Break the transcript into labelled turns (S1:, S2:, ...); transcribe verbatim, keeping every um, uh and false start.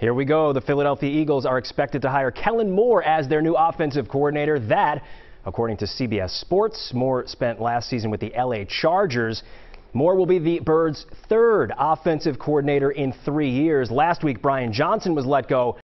S1: Here we go. The Philadelphia Eagles are expected to hire Kellen Moore as their new offensive coordinator. That, according to C B S Sports, Moore spent last season with the L A Chargers. Moore will be the Birds' third offensive coordinator in three years. Last week, Brian Johnson was let go